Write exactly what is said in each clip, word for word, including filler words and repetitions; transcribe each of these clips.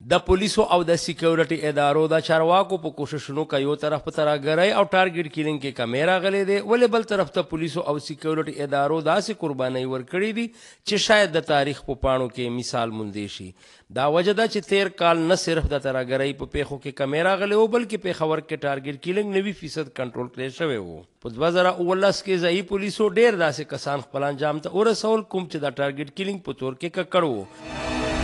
د پولیسو او د سکیورټي ادارو د چارواکو په کوششونو کې یو طرف په ترهګرۍ او ټارګټ کیلینګ کې کمی راغلی دی، ولې بل طرف ته پولیسو او سکیورټي ادارو داسې قربانۍ ورکړي دي چې شاید د تاریخ په پاڼو کې مثال موندی شي. دا وجه ده چې تیر کال نه صرف د ترهګرۍ په پیښو کې کمی راغلی و، بلکې پېښور کې ټارګټ کیلینګ نوي فیصد کنټرول کړی شوی و. په دوه زره اوولس کې ځایي پولیسو ډېر داسې کسان خپل انجام ته ورسول کوم چې د ټارګټ کیلینګ په تور کې ککړ و.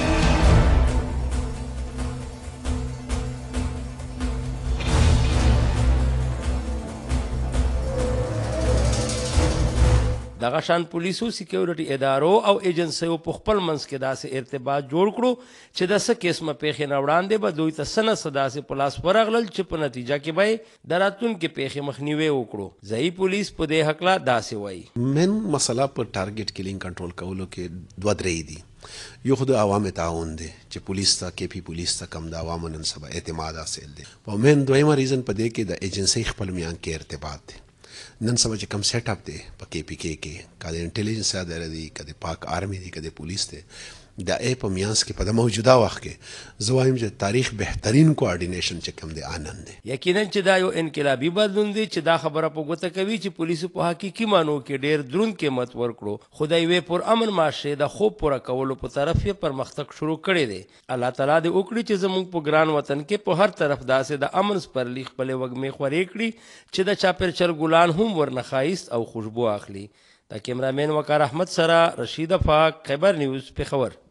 دغه شان پولیسو سکیورټي ادارو او ایجنسیو په خپل منځ کې داسې ارتباط جوړ کړو چې د څه قسمه پیښې نه وړاندې به دوی ته څه نه څه داسې په لاس ورغلل چې په نتیجه کې به یې د راتلونکې پیښې مخنیوی وکړو. ځایي پولیس په دې هکله داسې وایي. من مسله په ټارګټ کیلینګ کنټرول کولو کې دوه درې دي. یو خو د عوامو تعاون دی چې پولیس ته کې پی پولیس ته کم د عوامو نن سبا اعتماد حاصل دی. او من دویمه ریزن په دې کې د ایجنسی خپل میان کې ارتباط دی. نن سبا چې کم سیټ اپ دی په کې پی کې کې که د انټیلیجنس اداره دی که د پاک آرمی دی که د پولیس دی د ای په میانس کې په د موجوده وخت کې زه وایم چې تاریخ بهترین کوارډینیشن چې کوم دی آنن دی. یقینا چې دا یو انقلابي بدلون دی چې دا خبره په ګوته کوي چې پولیسو په حقیقي معنو کې ډېر دروند قیمت ورکړو، خو د یوې پرامن معاشرې د خوب پوره کولو په طرف یې پرمختګ شروع کړی دی. الله تعالی دې وکړي چې زموږ په ګران وطن کې په هر طرف داسې د امن سپرلي خپلې وږمې خورې کړي چې د چاپېرچل ګلان هم ورنه ښایست او خوشبو اخلي. د کیمرامین وقار احمد سره رشید افاق، خیبر نیوز، پېښور.